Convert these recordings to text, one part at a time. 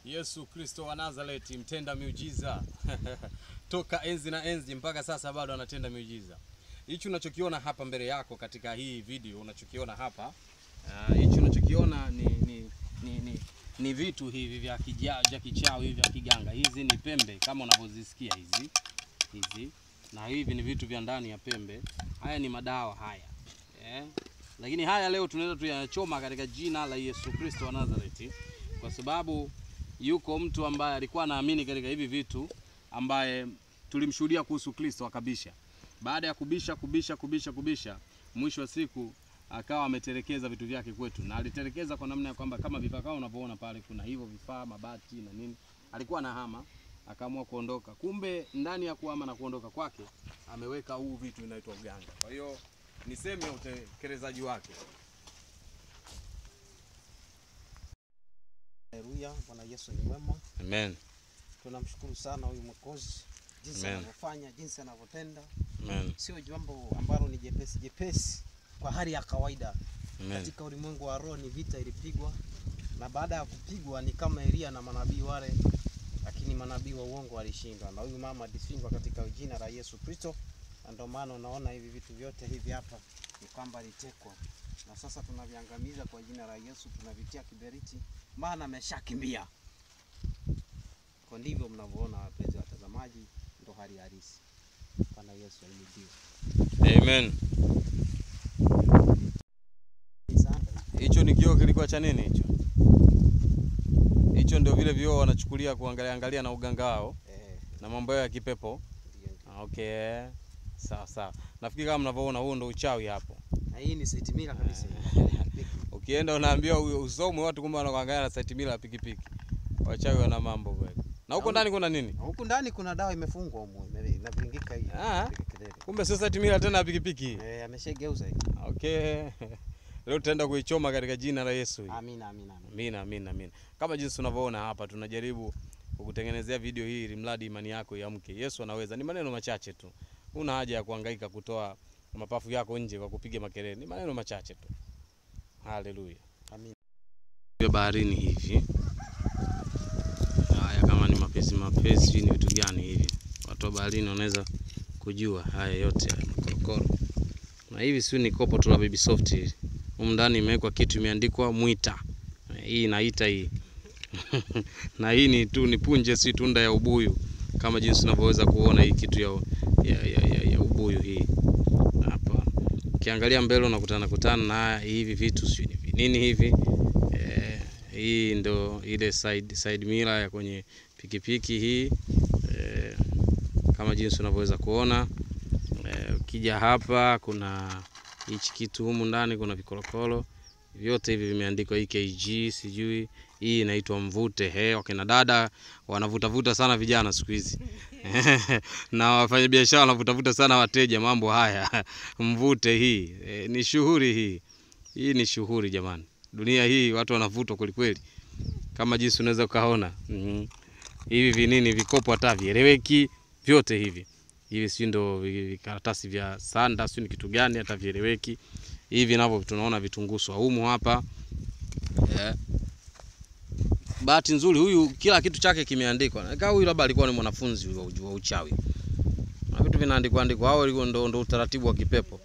Yesu Kristo wa Nazareti, mtenda miujiza. Toka enzi na enzi mpaka sasa bado anatenda miujiza. Hichi unachokiona hapa mbele yako katika hii video, unachokiona hapa, hichi unachokiona ni vitu hivi vya kichawi, vya kiganga. Hizi ni pembe kama unavyozisikia hizi. Na hivi ni vitu vya ndani ya pembe. Haya ni madawa haya. Lakini haya leo tunaweza tuyachoma katika jina la Yesu Kristo wa Nazareti, kwa sababu yuko mtu ambaye alikuwa anaamini katika hivi vitu, ambaye tulimshuhudia kuhusu Kristo akabisha. Baada ya kubisha, mwisho wa siku akawa ametelekeza vitu vyake kwetu. Na alitelekeza kwa namna ya kwamba kama vifaa kama unavyoona pale kuna hivyo vifaa, mabati na nini. Alikuwa na hama, akaamua kuondoka. Kumbe ndani ya kuhama na kuondoka kwake ameweka huu vitu inaitwa uganga. Kwa hiyo niseme utekelezaji wake. Haleluya, Bwana Yesu ni mwema. Amen. Tunamshukuru sana huyu Mwokozi jinsi anavyofanya, jinsi anavyotenda. Amen. Sio jambo ambalo ni jepesi kwa hali ya kawaida. Amen. Katika ulimwengu wa roho ni vita ilipigwa, na baada ya kupigwa ni kama Elia na manabii wale, lakini manabii wa uongo walishindwa, na huyu mama alishindwa katika jina la Yesu Kristo. Ndio maana unaona hivi vitu vyote hivi hapa ni kwamba alitekwa, na sasa tunaviangamiza kwa jina la Yesu, tunavitia kiberiti, maana ameshakimbia. Kwa ndivyo mnavyoona wapenzi watazamaji, ndo hali halisi. Bwana Yesu aliye. Amen. Hicho ni kioo kilikuwa cha nini hicho? Hicho ndio vile vioo wanachukulia kuangalia na uganga wao. Na mambo ya kipepo. Okay. Sawa. Nafikiri kama mnavyoona huo ndio uchawi hapo. Na hii ni saitimila kabisa. Ukienda unaambiwa usomwe watu kumbe wanaangalia na saitimila ya pikipiki. Wachawi wana mambo kweli. Na huko ndani kuna nini? Huko ndani kuna dawa imefungwa huko, inaviringika hii. Kumbe sio saitimila tena ya pikipiki. Ameshageuza hii. Okay. Leo tutaenda kuichoma katika jina la Yesu. Amina. Kama jinsi unavyoona hapa, tunajaribu kukutengenezea video hii ili mradi imani yako iamke. Yesu anaweza. Ni maneno machache tu. Una haja ya kuhangaika kutoa mapafu yako nje kwa kupiga makelele. Ni maneno machache tu. Haleluya. Amina. Baharini hivi. Haya kama ni mapesi ni vitu gani hivi? Watu wa baharini wanaweza kujua haya yote haya makorokoro. Na hivi si ni kopo tu la Baby Soft hili. Humu ndani imewekwa kitu imeandikwa Mwita. Hii naita hii. Na hii ni punje, si tunda ya ubuyu. Kama jinsi unavyoweza kuona hii kitu ya ubuyu hii. Hapa. Ukiangalia mbele unakutana na hivi vitu si nini hivi. Hii ndo ile side mirror ya kwenye pikipiki hii. Kama jinsi unavyoweza kuona. Ukija hapa kuna hichi kitu humu ndani, kuna vikorokoro. Vyote hivi vimeandikwa EKG, sijui. Hii inaitwa mvute. Wakina dada wanavuta sana vijana siku hizi. Na wafanya biashara wanavuta sana wateja mambo haya. Mvute hii. Ni shughuli hii. Hii ni shughuli jamani. Dunia hii watu wanavutwa kweli kweli. Kama jinsi unaweza kaona. Hivi vinini vikopo hata vieleweki, vyote hivi. Hivi si ndo vikaratasi vya sanda, si ni kitu gani hata vieleweki. Hivi navyo tunaona vitungusu humu hapa. Bahati nzuri huyu kila kitu chake kimeandikwa. Kama huyu labda alikuwa ni mwanafunzi wa uchawi. Na vitu vinaandikwa hao ndo utaratibu wa kipepo.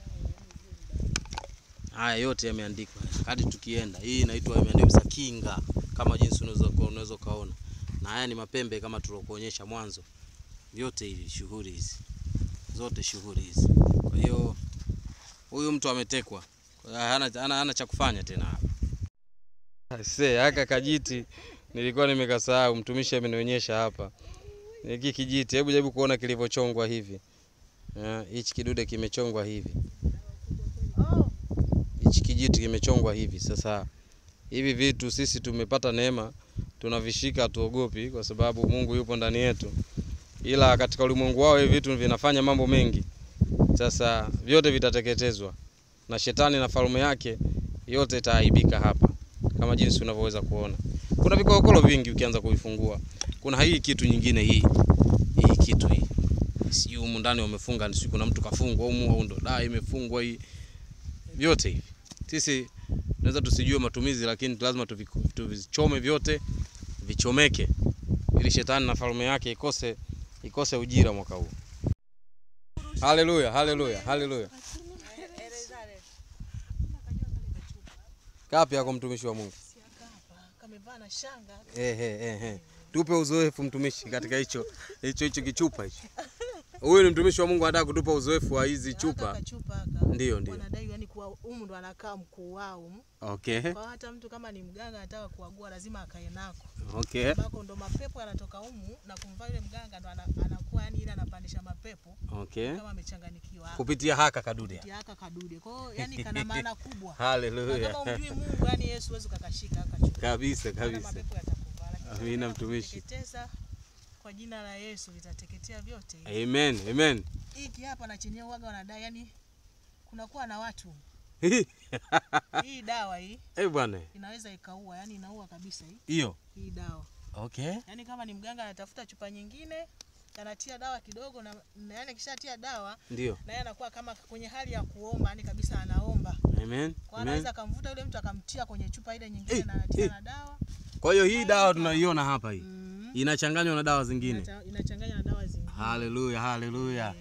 Haya yote yameandikwa. Hadi tukienda. Hii inaitwa imeandikwa kinga kama jinsi unaweza kaona. Na haya ni mapembe kama tulokuonyesha mwanzo. Vyote hivi shughuli hizi. Zote shughuli hizi. Kwa hiyo huyu mtu ametekwa. Hana cha kufanya tena hapa. Haka kajiti nilikuwa nimekasahau, mtumishi amenionyesha hapa. Hiki kijiti, hebu jaribu kuona kilivyochongwa hivi. Hichi kidude kimechongwa hivi. Hichi kijiti kimechongwa hivi. Sasa hivi vitu sisi tumepata neema, tunavishika tuogopi kwa sababu Mungu yupo ndani yetu. Ila katika ulimwengu wao hivi vitu vinafanya mambo mengi. Sasa vyote vitateketezwa na shetani na falme yake yote itaaibika hapa. Kama jinsi unavyoweza kuona. Kuna vikorokoro vingi ukianza kuifungua. Kuna hii kitu nyingine hii. Hii kitu hii. Si humu ndani wamefunga, ni kuna mtu kafungwa humu au ndo dai imefungwa hii. Vyote hivi. Sisi tunaweza tusijue matumizi, lakini lazima tuvichome vyote vichomeke ili shetani na falme yake ikose ujira mwaka huu. Haleluya, haleluya, haleluya. Kapi yako mtumishi wa Mungu? Kamevaa na shanga. Tupe uzoefu mtumishi katika hicho kichupa hicho. Huyu ni mtumishi wa Mungu anataka kutupa uzoefu wa hizi chupa. Ndio. Wanadai yani kuwa humu ndo anakaa mkuu wao. Okay. Kwa hata mtu kama ni mganga anataka kuagua lazima akae nako. Okay. Bako ndo mapepo yanatoka humu na kumvaa yule mganga ndo anakuwa yani ile anapandisha mapepo. Okay. Kama amechanganyikiwa. Kupitia haka kadude. Kwa hiyo yani kana maana kubwa. Haleluya. Kama umjui Mungu yani Yesu huwezi kukashika akachuka. Kabisa. Mapepo yatakuvaa. Amina mtumishi. Teketeza kwa jina la Yesu vitateketea vyote. Amen. Hiki hapa na chenye uaga wanadai yani kunakuwa na watu. Hii dawa hii. Bwana. Inaweza ikaua, yani inaua kabisa hii. Hii dawa. Okay. Yani kama ni mganga anatafuta chupa nyingine, anatia dawa kidogo na yani kishatia dawa, ndio. Na yeye anakuwa kama kwenye hali ya kuomba, yani kabisa anaomba. Amen. Kwa anaweza kumvuta yule mtu akamtia kwenye chupa ile nyingine na anatia na dawa. Kwa hiyo hii dawa tunaiona hapa hii. Inachanganywa na dawa zingine. Inachanganywa na dawa zingine. Haleluya.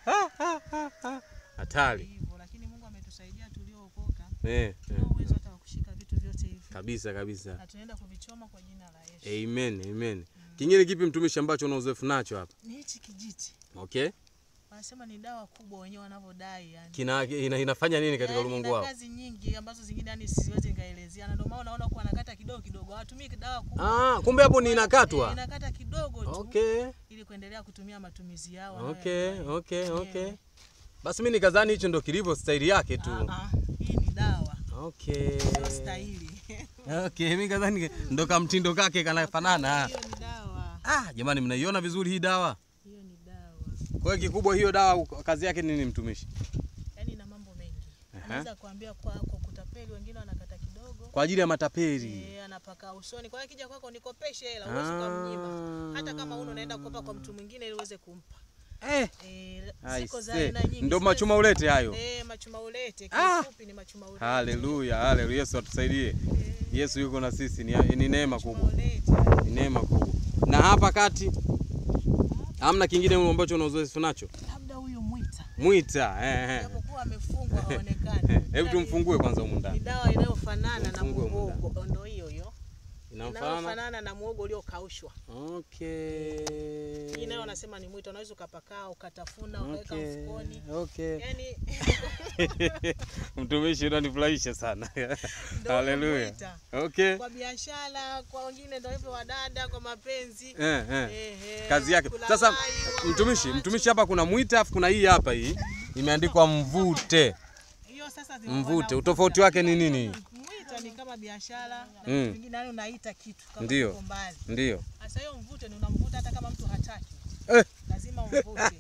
Hatari. Lakini Mungu ametusaidia tuliookoka. Tuna uwezo hata wa kushika vitu vyote hivi. Kabisa. Na tunaenda kuvichoma kwa jina la Yesu. Amen. Kingine kipi mtumishi ambacho una uzoefu nacho hapa? Ni hichi kijiti. Okay. Wanasema ni dawa kubwa wenyewe wanavodai yani. Inafanya nini katika ulimwengu wao? Kazi nyingi ambazo zingine yani siwezi nikaelezea. Na ndio maana unaona kwa anakata kidogo. Hawatumii dawa kubwa. Kumbe hapo ni inakatwa. Inakata kidogo tu. Okay. Ili kuendelea kutumia matumizi yao. Okay. Basi mimi nikadhani hicho ndo kilivyo style yake tu. Hii ni dawa. Okay. Style. Okay, mimi kadhani ndo kamtindo kake kanafanana. Hiyo ni dawa. Jamani mnaiona vizuri hii dawa? Hiyo ni dawa. Kwa hiyo kikubwa hiyo dawa kazi yake nini mtumishi? Yaani ina mambo mengi. Naweza kuambia kwa kutapeli, wengine wanakata kidogo. Kwa ajili ya matapeli. Anapaka usoni. Kwa hiyo akija kwako nikopeshe hela, uweze kumnyima. Hata kama unaenda kukopa kwa mtu mwingine ili uweze kumpa. Siko za aina nyingi. Ndio machuma ulete hayo. Machuma ulete. Kifupi ni machuma ulete. Haleluya. Yesu atusaidie. Yesu yuko na sisi, ni neema kubwa. Ni neema kubwa. Na hapa kati hamna kingine ambacho una uzoefu nacho? Labda huyo mwita. Japokuwa amefungwa haonekani. Hebu tumfungue kwanza huko ndani. Ni dawa inayofanana na muhogo, ndio hiyo. Inafanana na muhogo uliokaushwa. Okay. Hii nayo wanasema ni mwita, unaweza ukapaka ukatafuna ukaweka mfukoni. Okay. Yaani mtumishi unanifurahisha sana. Haleluya. Okay. Kwa biashara, kwa wengine ndio hivyo wadada, kwa mapenzi. Kazi yake. Sasa mtumishi hapa kuna mwita afu kuna hii hapa hii imeandikwa mvute. Hiyo sasa mvute. Utofauti wake ni nini? Ni kama biashara na vitu vingine yani unaita kitu kama uko mbali. Ndio. Sasa hiyo mvute ni unamvuta hata kama mtu hataki. Lazima umvute.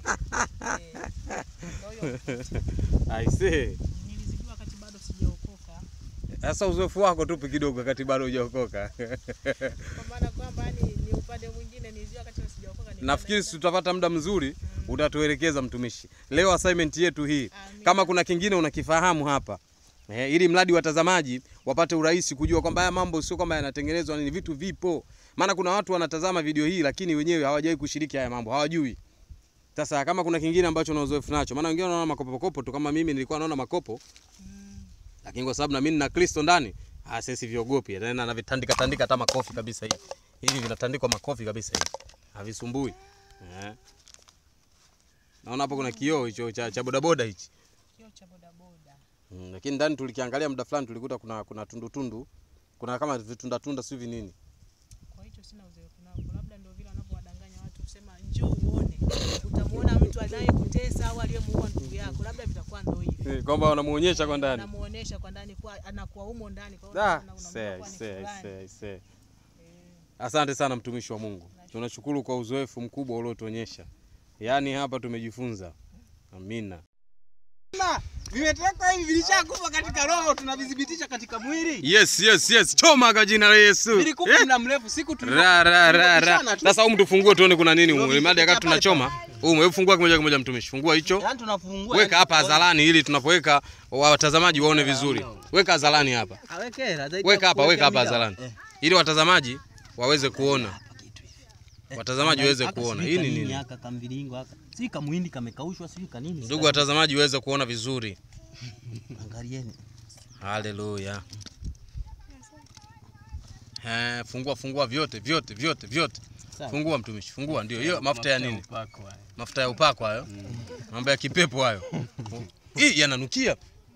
I see. Nilizijua wakati bado sijaokoka. Sasa uzoefu wako tupi kidogo wakati bado hujaokoka. Kwa maana kwamba ni upande mwingine nilizijua wakati sijaokoka. Nafikiri tutapata muda mzuri utatuelekeza mtumishi. Leo assignment yetu hii. Kama kuna kingine unakifahamu hapa. Ili mradi watazamaji wapate urahisi kujua kwamba haya mambo sio kwamba yanatengenezwa, ni vitu vipo. Maana kuna watu wanatazama video hii lakini wenyewe hawajawahi kushiriki haya mambo, hawajui. Sasa kama kuna kingine ambacho una uzoefu nacho, maana wengine wanaona makopo tu kama mimi nilikuwa naona makopo. Lakini kwa sababu na mimi nina Kristo ndani, sisi viogopi. Tena anavitandika hata makofi kabisa hivi. Hivi vinatandikwa makofi kabisa hivi. Havisumbui. Naona hapo kuna kioo hicho cha bodaboda hichi. Kioo cha bodaboda. Lakini ndani tulikiangalia muda fulani tulikuta kuna tundu. Kuna kama vitunda sio nini. Kwa hiyo sina uzoefu nao. Labda ndio vile wanapowadanganya watu kusema njoo uone. Utamuona mtu anayekutesa au aliyemuua ndugu yako. Labda vitakuwa ndio hivi. Kwamba wanamuonyesha kwa ndani. Wanamuonyesha kwa ndani kwa anakuwa humo ndani kwa hiyo Asante sana mtumishi wa Mungu. Tunashukuru kwa uzoefu mkubwa uliotuonyesha. Yaani hapa tumejifunza. Amina. Vimetoka hivi vilishakufa katika roho, tunavithibitisha katika mwili. Yes. Choma kwa jina la Yesu. Nilikupa muda mrefu siku Sasa humu tufungue tuone kuna nini humu. Mada wakati tunachoma. Hebu fungua kimoja mtumishi. Fungua hicho. Yaani tunafungua. Weka hapa hadharani ili tunapoweka watazamaji waone vizuri. Weka hadharani hapa. Weka hapa hadharani. Ili watazamaji waweze kuona. Watazamaji waweze kuona. Hii ni nini? Aka kamviringo aka. Si kamuhindi kamekaushwa si kanini? Ndugu watazamaji waweze kuona vizuri. Angalieni. Haleluya. Fungua vyote. Fungua mtumishi, fungua. Ndio hiyo mafuta ya nini? Mafuta ya upako hayo. Mambo ya kipepo hayo. Hii yananukia.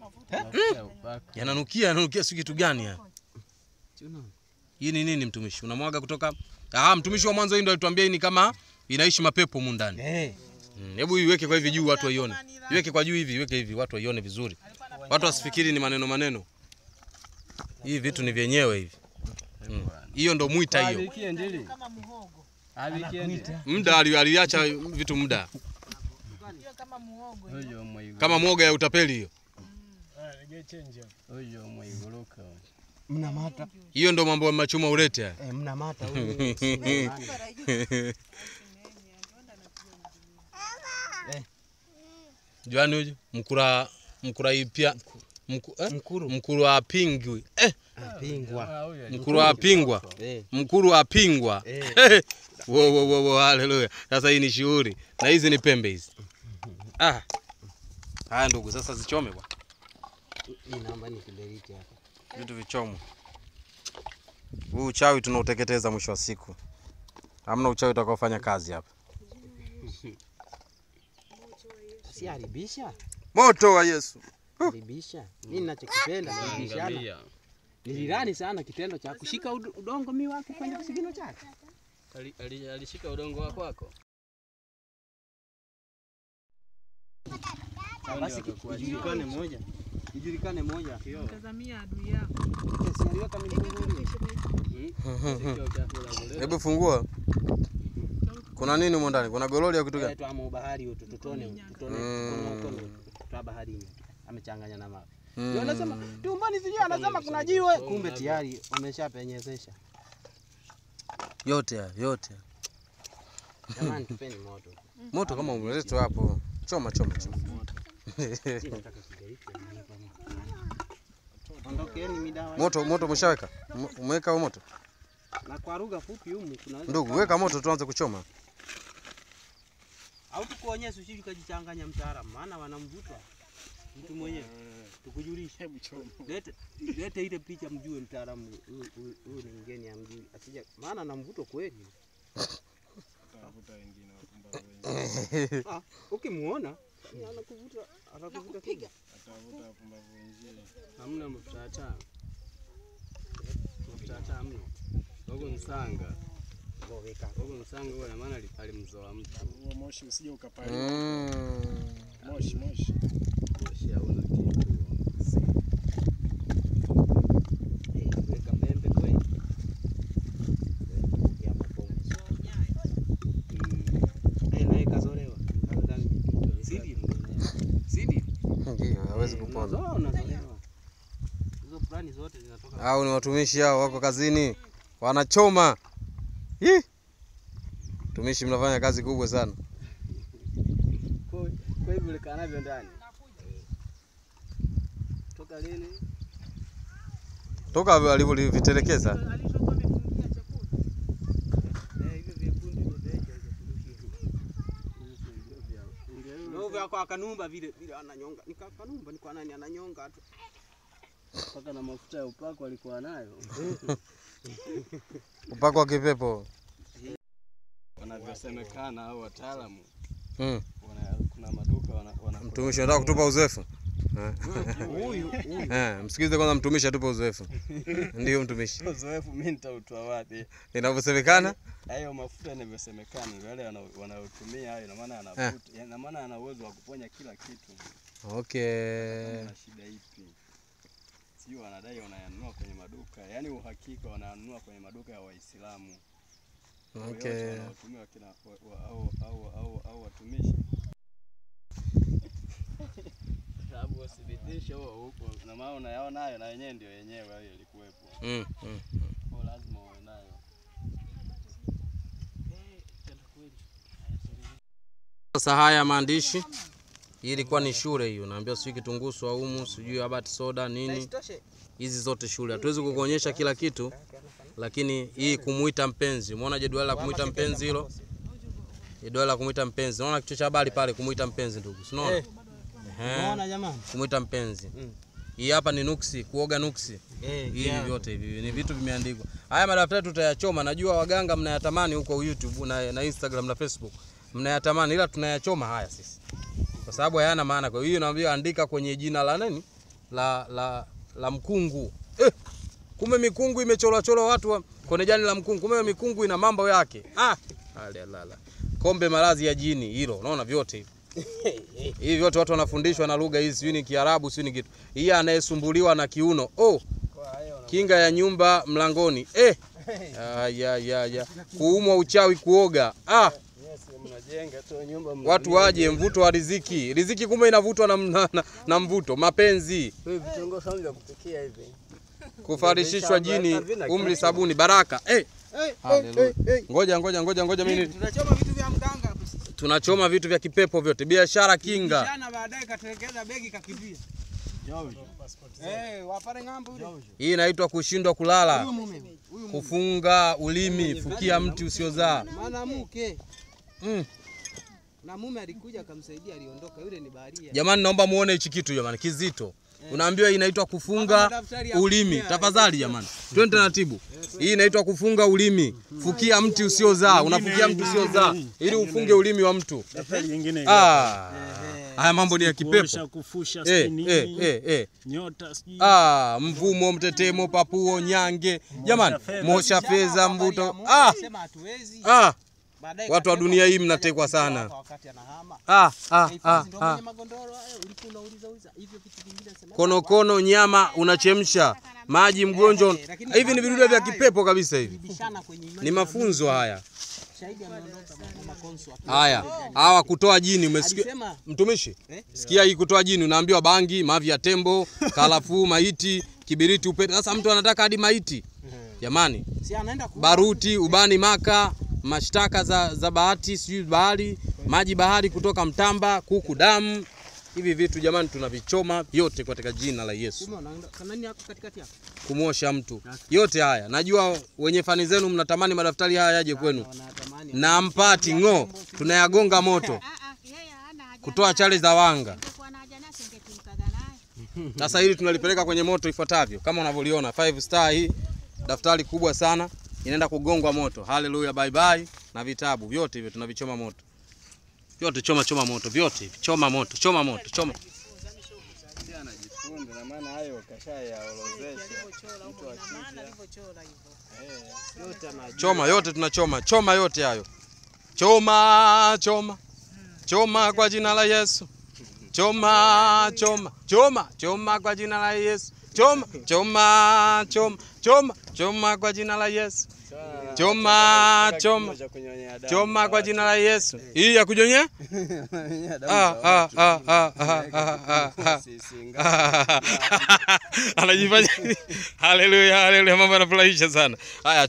Yananukia si kitu gani haya? Hii ni nini mtumishi? Unamwaga kutoka mtumishi wa mwanzo hii ndio alituambia hii ni kama inaishi mapepo humu ndani. Hebu iweke kwa hivi juu watu waione. Iweke kwa juu hivi, iweke hivi watu waione vizuri. Watu wasifikiri ni maneno. Hivi vitu ni vyenyewe hivi. Hiyo ndo muita hiyo. Kama muhogo. Muda aliacha vitu muda. Hiyo kama muhogo. Kama mwoga ya utapeli hiyo. Mna mata. Hiyo ndo mambo ya machuma ulete haya. Mna mata Juani huyu mkura ipia mkuru apingwi. Pingwa. Mkuru apingwa. Wo haleluya. Sasa hii ni shughuli na hizi ni pembe hizi. Haya ndugu, sasa zichome bwana. Hii namba ni kiberiti hapa. Vitu vichomo. Huu uchawi tunauteketeza mwisho wa siku. Hamna uchawi utakaofanya kazi hapa. Si haribisha? Moto wa Yesu. Haribisha. Mimi ninachokipenda haribishana. Nilirani sana kitendo cha kushika udongo mimi wake kwenye kisigino chake. Alishika udongo wako wako. Basi ijulikane moja. Tazamia adui yako. Si aliweka migongoni. Hebu fungua. Kuna nini huko ndani? Kuna gololi ya kitu gani? Tuamo bahari huko tutone kwa baharini. Amechanganya na mawe. Ndio anasema tumbani sijui anasema kuna jiwe. Kumbe tayari umeshapenyezesha. Yote. Jamani tupeni moto. Moto kama umeletwa hapo. Choma. Ondokeni midawa. Moto umeshaweka? Umeweka moto? Na kwa lugha fupi humu tunaweza. Ndugu, weka moto tuanze kuchoma. Au tukuonyeshe usije ukajichanganya mtaalamu maana wanamvuta mtu mwenyewe. Tukujulishe. Hebu choma. Lete ile picha mjue mtaalamu huyu ni mgeni amjui. Asije maana anamvuta kweli. Atavuta wengine wapumbavu. Ukimuona anakuvuta piga. Atavuta wapumbavu wengine. Hamna mtata. Mtata hamna. Huko msanga. Huko msanga wala maana alimzoa mtu. Huo moshi usije ukapaliwa. Moshi. Moshi hauna kitu. Weka pembe kweli. Ya mapomo. Na kazolewa. Sidi. Ndio, hawezi kupona. Unazolewa. Hizo plani zote zinatoka. Hao ni watumishi hao wako kazini. Wanachoma. Tumishi mnafanya kazi kubwa sana. Kwa hivyo likaa navyo ndani. Toka lini? Toka alivyovitelekeza. Alishokuwa amefungia chakula. Hivyo vyekundu ndio vyeje ndio vya kwa kanumba vile ananyonga. Kanumba ni kwa nani ananyonga tu. Paka na mafuta ya upako alikuwa nayo. Upako wa kipepo. Wanavyosemekana au wataalamu. Kuna maduka wana Mtumishi anataka kutupa uzoefu. Huyu. Msikilize kwanza mtumishi atupe uzoefu. Ndio mtumishi. Uzoefu mimi nitautoa wapi? Inavyosemekana? Hayo mafuta yanavyosemekana wale wanaotumia hayo na maana anavuta. Na maana ana uwezo wa kuponya kila kitu. Okay. Na shida ipi? Sio wanadai wanayanunua kwenye maduka. Yaani uhakika wanayanunua kwenye maduka ya Waislamu. Okay. Wanatumia kina au watumishi. Sababu uthibitisho huko na maana unayaona hayo na yenyewe ndio yenyewe hayo ilikuwepo. Kwa lazima uwe nayo. Sasa haya maandishi hii ilikuwa ni shule hiyo. Naambia sijui kitungusu au humu, sijui habati soda nini. Hizi zote shule. Hatuwezi kukuonyesha kila kitu Lakini hii kumuita mpenzi, umeona jedwali la kumuita mpenzi hilo? Jedwali la kumuita mpenzi. Unaona kichwa cha habari pale, kumuita mpenzi ndugu. Unaona? Unaona jamani? Kumuita mpenzi. Hii hapa ni nuksi, kuoga nuksi. Hii vyote hivi ni vitu vimeandikwa. Haya madaftari tutayachoma. Najua waganga mnayatamani huko YouTube na Instagram na Facebook. Mnayatamani, ila tunayachoma haya sisi. Kwa sababu hayana maana. Kwa hiyo naambia andika kwenye jina la nani? La mkungu. Kumbe mikungu imechorwa watu kwenye jani la mkungu. Kumbe mikungu ina mambo yake. Alala. Kombe malazi ya jini hilo. Unaona vyote hivi. Hivi vyote watu wanafundishwa na lugha hizi, ni Kiarabu, ni kitu. Hii anayesumbuliwa na kiuno. Kinga ya nyumba mlangoni. Kuumwa uchawi kuoga. Mnajenga tu nyumba. Watu waje mvuto wa riziki. Riziki kumbe inavutwa na mvuto, mapenzi. Wewe vitongo sawa vya kupikia hivi. Kufarishishwa jini, umri sabuni, baraka. Ngoja mimi. Tunachoma vitu vya mganga hapo sisi. Tunachoma vitu vya kipepo vyote, biashara kinga. Jana baadaye katelekeza begi kakimbia. Wapare ngambo yule. Hii inaitwa kushindwa kulala. Kufunga ulimi, fukia mti usiozaa. Maana mke. Na mume alikuja akamsaidia, aliondoka, yule ni baharia. Jamani naomba muone hichi kitu jamani, kizito. Unaambiwa inaitwa kufunga ulimi. Tafadhali jamani. Twende taratibu. Hii inaitwa kufunga ulimi. Fukia mti usiozaa. Unafukia mti usiozaa ili ufunge ulimi wa mtu. Daftari nyingine. Haya mambo ni ya kipepo. Kufusha sini. Nyota sijui. Mvumo, mtetemo, papuo, nyange. Jamani, mosha fedha, mvuto. Sema hatuwezi. Watu wa dunia hii mnatekwa sana. Konokono nyama unachemsha, maji mgonjwa. Hivi ni vidudu vya kipepo kabisa hivi. Ni mafunzo haya. Haya, hawa kutoa jini umesikia? Mtumishi, sikia hii kutoa jini unaambiwa bangi, mavi ya tembo, karafuu, maiti, kibiriti, upete. Sasa mtu anataka hadi maiti. Jamani, baruti, ubani maka, mashtaka za bahati, sijui bahari, maji bahari kutoka Mtamba, kuku damu. Hivi vitu jamani tunavichoma yote katika jina la Yesu. Kumosha mtu. Yote haya. Najua wenye fani zenu mnatamani madaftari haya yaje kwenu. Na mpati ngo tunayagonga moto. Kutoa chale za wanga. Sasa hili tunalipeleka kwenye moto ifuatavyo. Kama unavyoliona 5 star hii daftari kubwa sana inaenda kugongwa moto. Haleluya, bye bye. Na vitabu vyote hivyo tunavichoma moto. Vyote choma moto, vyote hivi. Choma moto. Anajifunza na maana hayo kashayaorozesha. Choma yote tunachoma. Choma yote hayo. Choma kwa jina la Yesu. Choma kwa jina la Yesu. Choma kwa jina la Yesu. Choma kwa jina la Yesu. Hii ya kunyonyea? Anajifanya. Haleluya, mambo yanafurahisha sana. Haya,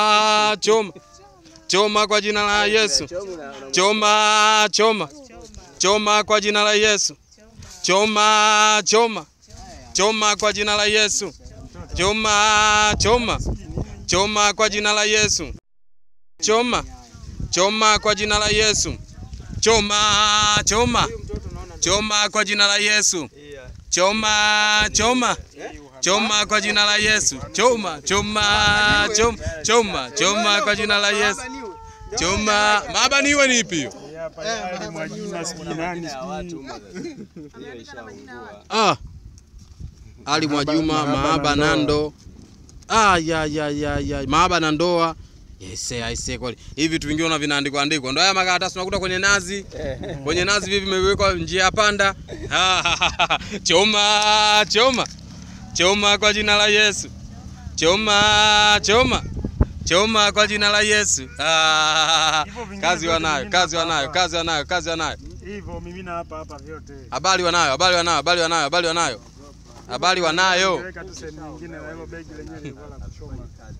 choma kwa jina la Yesu. Choma kwa jina la Yesu. Choma kwa jina la Yesu. Choma kwa jina la Yesu. Choma kwa jina la Yesu. Choma kwa jina la Yesu. Choma kwa jina la Yesu. Choma kwa jina la Yesu. Mabaniwe ni ipi hiyo? Ali Mwajuma, Mahaba Nando. Mahaba na ndoa. Yes, kweli. Hivi vitu vingine una vinaandikwa. Ndio haya makaratasi tunakuta kwenye nazi. Kwenye nazi hivi vimewekwa njia panda. Choma kwa jina la Yesu. Choma kwa jina la Yesu. Kazi wanayo. Hivyo mimi na hapa vyote. Habari wanayo. Weka tu sehemu nyingine na hilo begi lenyewe lilikuwa la kuchoma.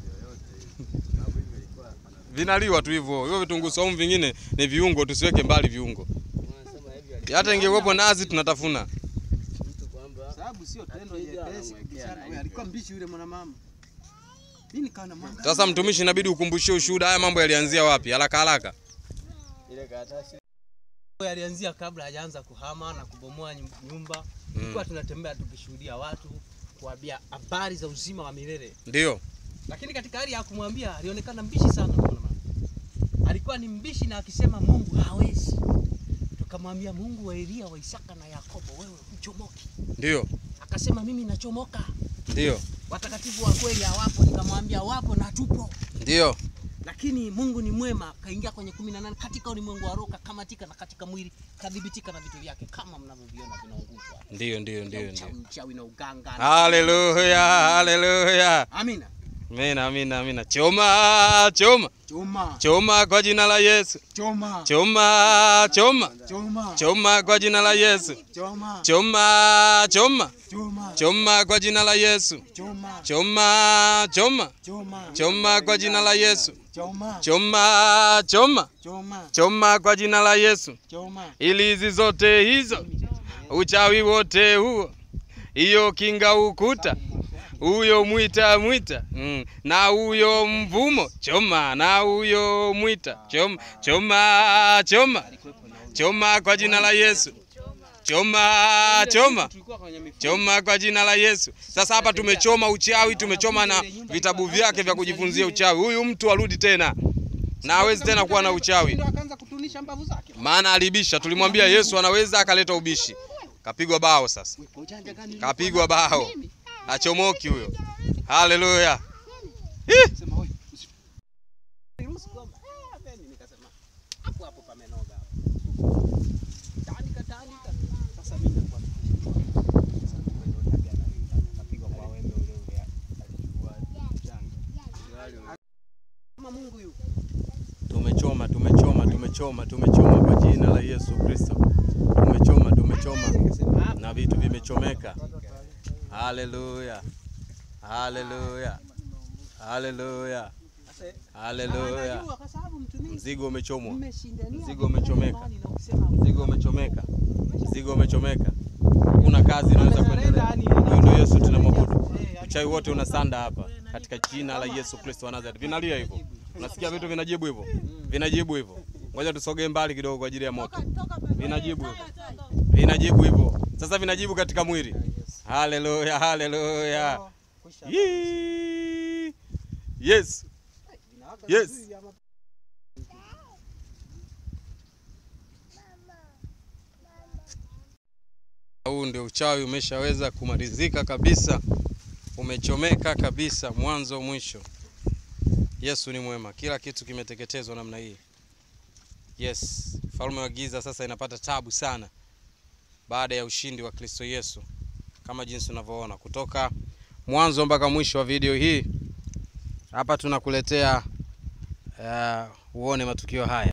Vinaliwa tu hivyo. Hivyo vitunguu saumu vingine ni viungo, tusiweke mbali viungo. Hata ingekuwepo nazi tunatafuna. Sababu sio tendo jepesi. Alikuwa mbichi yule mwanamama. Mimi nikaona mwangaza. Sasa mtumishi, inabidi ukumbushie ushuhuda, haya mambo yalianzia wapi? Haraka haraka. Ile karatasi Yalianzia kabla hajaanza kuhama na kubomoa nyumba. Tulikuwa tunatembea tukishuhudia watu, kuambia habari za uzima wa milele. Ndio. Lakini katika hali ya kumwambia alionekana mbishi sana mwana mama. Alikuwa ni mbishi na akisema Mungu hawezi. Tukamwambia Mungu wa Elia, wa Isaka na Yakobo, wewe uchomoki. Ndio. Akasema mimi nachomoka. Ndio. Watakatifu wa kweli hawapo, nikamwambia wapo na tupo. Ndio. Lakini Mungu ni mwema, kaingia kwenye 18 katika ulimwengu wa roho, kamatika na katika mwili kadhibitika na vitu vyake kama mnavyoviona vinaunguzwa. Ndio. Uchawi na uganga. Haleluya, haleluya. Amina. Amina. Choma kwa jina la Yesu. Choma kwa jina la Yesu. Choma kwa jina la Yesu. Choma kwa jina la Yesu. Choma kwa jina la Yesu. Ili hizi zote hizo, uchawi wote huo, hiyo kinga ukuta, huyo mwita na huyo mvumo, choma na huyo mwita, choma kwa jina la Yesu. Choma kwa jina la Yesu. Sasa hapa tumechoma uchawi, tumechoma na vitabu vyake vya kujifunzia uchawi. Huyu mtu arudi tena na hawezi tena kuwa na uchawi. Akaanza kutunisha mbavu zake. Maana alibisha, tulimwambia Yesu anaweza akaleta ubishi. Kapigwa bao sasa. Kapigwa bao. Achomoki huyo. Haleluya. Sema wewe. Niruhusu kwamba nikasema hapo pamenoga. Taandika. Sasa mimi nakuwa. Sasa ndio tabia na kapigwa kwa wembe ule alikuwa mchanga. Kama Mungu yuko. Tumechoma kwa jina la Yesu Kristo. Tumechoma na vitu vimechomeka. Haleluya. Mzigo umechomwa. Mzigo umechomeka. Kuna kazi inaweza kuendelea. Huyo ndio Yesu tunamwabudu. Uchawi wote unasanda hapa katika jina la Yesu Kristo wa Nazareth. Vinalia hivyo. Unasikia vitu vinajibu hivyo. Ngoja tusogee mbali kidogo kwa ajili ya moto. Vinajibu hivyo. Sasa vinajibu katika mwili. Haleluya. Yes. Huu ndio uchawi umeshaweza kumalizika kabisa. Umechomeka kabisa mwanzo mwisho. Yesu ni mwema. Kila kitu kimeteketezwa namna hii. Yes. Falme wa giza sasa inapata tabu sana baada ya ushindi wa Kristo Yesu. Kama jinsi unavyoona kutoka mwanzo mpaka mwisho wa video hii. Hapa tunakuletea uone matukio haya.